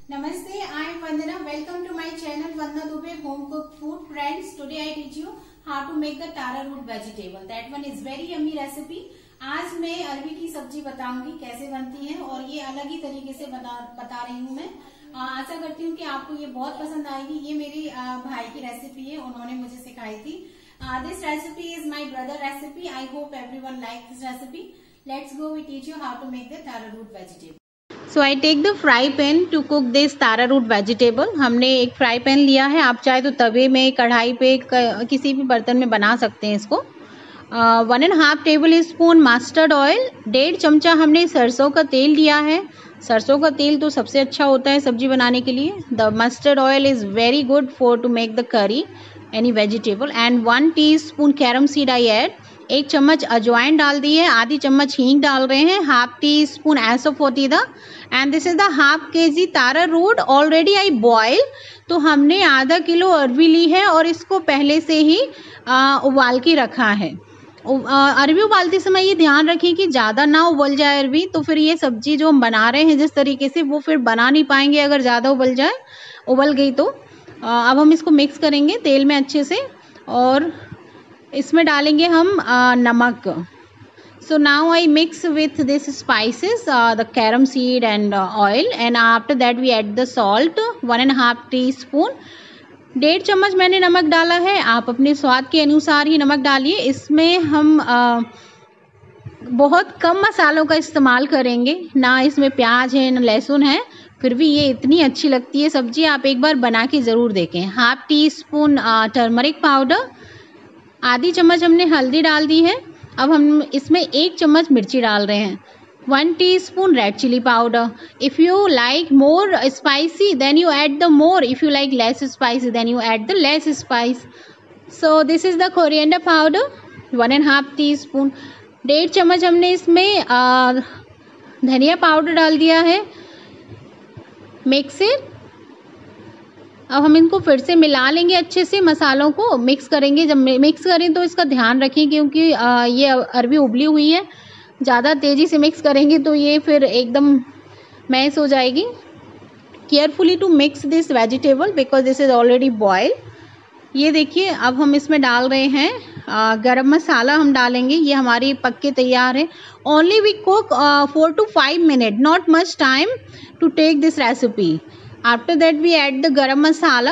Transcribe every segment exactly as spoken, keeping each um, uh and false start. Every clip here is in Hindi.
Namaste, I am Vandana. Welcome to my channel Vandana Dubey Home Cooked Food. Friends, today I teach you how to make the tara root vegetable. That one is very yummy recipe. आज मैं अरबी की सब्जी बताऊंगी कैसे बनती है और ये अलग ही तरीके से बता बता रही हूँ मैं। आशा करती हूँ कि आपको ये बहुत पसंद आएगी। ये मेरी आ, भाई की रेसिपी है, उन्होंने मुझे सिखाई थी। This recipe is my brother recipe. I hope everyone like this recipe. Let's go, we teach you how to make the tara root vegetable. So I take the fry pan to cook this taro root vegetable. हमने एक फ्राई पैन लिया है, आप चाहे तो तवे में, कढ़ाई पे, किसी भी बर्तन में बना सकते हैं इसको। One and half tablespoon mustard oil, डेढ़ चमचा हमने सरसों का तेल लिया है। सरसों का तेल तो सबसे अच्छा होता है सब्जी बनाने के लिए। The mustard oil is very good for to make the curry any vegetable. And one teaspoon carom seed I add. एक चम्मच अजवाइन डाल दी है, आधी चम्मच हींग डाल रहे हैं, half teaspoon asafoetida. And this is the half K G taro root already I boil. तो हमने आधा किलो अरबी ली है और इसको पहले से ही आ, उबाल के रखा है। अरबी उबालते समय ये ध्यान रखें कि ज़्यादा ना उबल जाए अरबी, तो फिर ये सब्जी जो हम बना रहे हैं जिस तरीके से, वो फिर बना नहीं पाएंगे अगर ज़्यादा उबल जाए। उबल गई तो आ, अब हम इसको मिक्स करेंगे तेल में अच्छे से और इसमें डालेंगे हम आ, नमक। So now I mix with this spices, uh, the carom seed and uh, oil, and after that we add the salt, one and a half teaspoon. डेढ़ चम्मच मैंने नमक डाला है, आप अपने स्वाद के अनुसार ही नमक डालिए। इसमें हम आ, बहुत कम मसालों का इस्तेमाल करेंगे, ना इसमें प्याज है ना लहसुन है, फिर भी ये इतनी अच्छी लगती है सब्जी, आप एक बार बना के ज़रूर देखें। Half teaspoon turmeric powder, आधी चम्मच हमने हल्दी डाल दी है। अब हम इसमें एक चम्मच मिर्ची डाल रहे हैं। One teaspoon red chili powder. If you like more spicy then you add the more, if you like less spicy then you add the less spice. So this is the coriander powder, one and half teaspoon. डेढ़ चम्मच हमने इसमें आ, धनिया पाउडर डाल दिया है। Mix it. अब हम इनको फिर से मिला लेंगे अच्छे से, मसालों को मिक्स करेंगे। जब मिक्स करें तो इसका ध्यान रखें क्योंकि आ, ये अरबी उबली हुई है, ज़्यादा तेज़ी से मिक्स करेंगे तो ये फिर एकदम मैश हो जाएगी। Carefully to mix this vegetable because this is already boil. ये देखिए, अब हम इसमें डाल रहे हैं आ, गरम मसाला हम डालेंगे। ये हमारी पक के तैयार है। Only we cook four two five minute, not much time to take this recipe. After that we add the garam masala,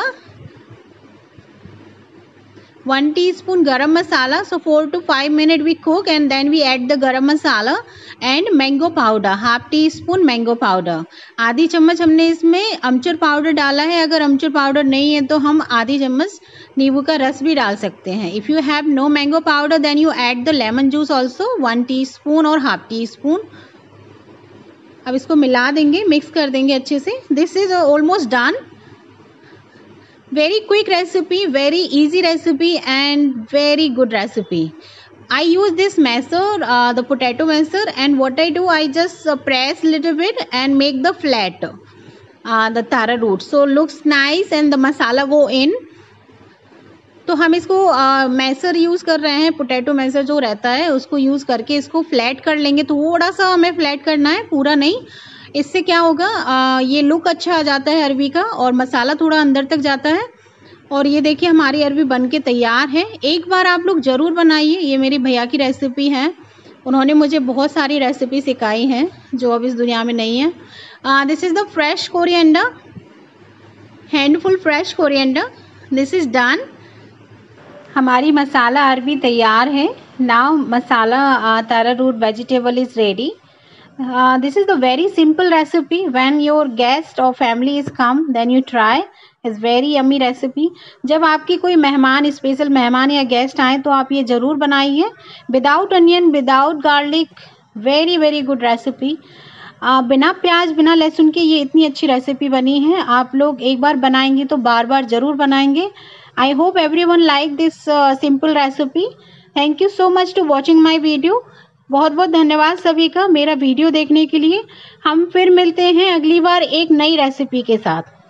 one teaspoon garam masala. So four to five minutes we cook and then we add the garam masala and mango powder, half teaspoon mango powder. आधी चम्मच हमने इसमें अमचूर पाउडर डाला है। अगर अमचूर पाउडर नहीं है तो हम आधी चम्मच नींबू का रस भी डाल सकते हैं। If you have no mango powder then you add the lemon juice also, one teaspoon और half teaspoon. अब इसको मिला देंगे, मिक्स कर देंगे अच्छे से। This is almost done. Very quick recipe, very easy recipe and very good recipe. I use this masher, the potato masher, and what I do, I just press little bit and make the flat the taro root so looks nice and the masala go in. तो हम इसको मैसर यूज़ कर रहे हैं, पोटैटो मैसर जो रहता है उसको यूज़ करके इसको फ्लैट कर लेंगे। थोड़ा सा हमें फ्लैट करना है, पूरा नहीं। इससे क्या होगा, आ, ये लुक अच्छा आ जाता है अरबी का और मसाला थोड़ा अंदर तक जाता है। और ये देखिए हमारी अरबी बन के तैयार है। एक बार आप लोग ज़रूर बनाइए। ये मेरी भैया की रेसिपी है, उन्होंने मुझे बहुत सारी रेसिपी सिखाई हैं जो अब इस दुनिया में नहीं है। This is the fresh coriander, handful fresh coriander. This is done. हमारी मसाला अरबी तैयार है। Now masala taro root vegetable is ready. This is the very simple recipe. When your guest or family is come then you try, is very yummy recipe. जब आपकी कोई मेहमान, स्पेशल मेहमान या गेस्ट आए तो आप ये ज़रूर बनाइए। Without onion, without garlic, very very good recipe. बिना प्याज, बिना लहसुन के ये इतनी अच्छी रेसिपी बनी है। आप लोग एक बार बनाएंगे तो बार बार ज़रूर बनाएंगे। I hope everyone like this uh, simple recipe. Thank you so much to watching my video. बहुत बहुत धन्यवाद सभी का मेरा वीडियो देखने के लिए। हम फिर मिलते हैं अगली बार एक नई रेसिपी के साथ।